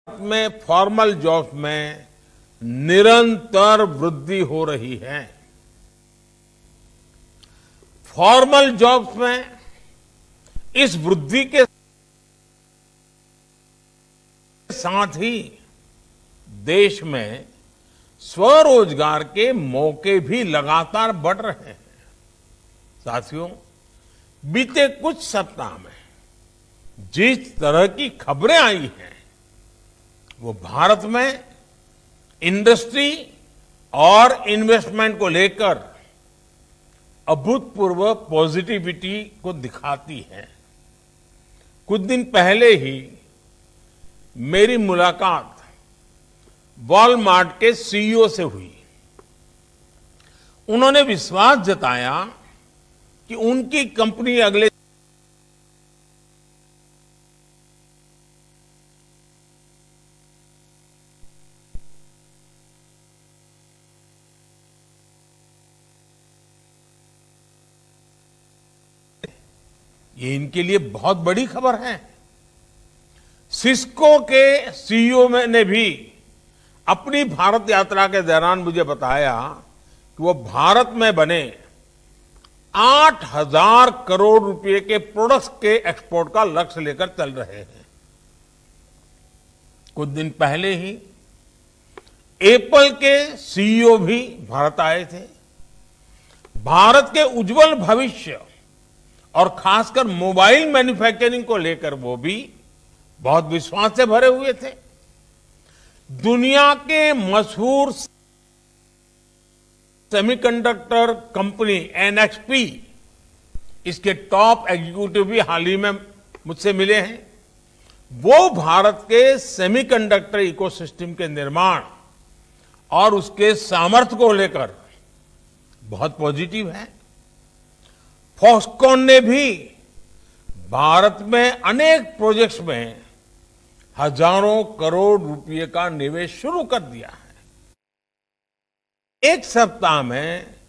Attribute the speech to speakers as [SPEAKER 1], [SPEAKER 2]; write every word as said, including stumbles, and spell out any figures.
[SPEAKER 1] में formal jobs में निरंतर वृद्धि हो रही है। फॉर्मल जॉब्स में इस वृद्धि के साथ ही देश में स्वरोजगार के मौके भी लगातार बढ़ रहे हैं। साथियों, बीते कुछ सप्ताह में जिस तरह की खबरें आई हैं, वो भारत में इंडस्ट्री और इन्वेस्टमेंट को लेकर अभूतपूर्व पॉजिटिविटी को दिखाती है। कुछ दिन पहले ही मेरी मुलाकात वॉलमार्ट के सीईओ से हुई। उन्होंने विश्वास जताया कि उनकी कंपनी अगले ये इनके लिए बहुत बड़ी खबर है। सिस्को के सीईओ ने भी अपनी भारत यात्रा के दौरान मुझे बताया कि वो भारत में बने आठ हजार करोड़ रुपए के प्रोडक्ट्स के एक्सपोर्ट का लक्ष्य लेकर चल रहे हैं। कुछ दिन पहले ही एप्पल के सीईओ भी भारत आए थे। भारत के उज्जवल भविष्य और खासकर मोबाइल मैन्युफैक्चरिंग को लेकर वो भी बहुत विश्वास से भरे हुए थे। दुनिया के मशहूर सेमीकंडक्टर कंपनी एनएक्सपी, इसके टॉप एग्जीक्यूटिव भी हाल ही में मुझसे मिले हैं। वो भारत के सेमीकंडक्टर इकोसिस्टम के निर्माण और उसके सामर्थ्य को लेकर बहुत पॉजिटिव है। फॉक्सकॉन ने भी भारत में अनेक प्रोजेक्ट्स में हजारों करोड़ रुपए का निवेश शुरू कर दिया है। एक सप्ताह में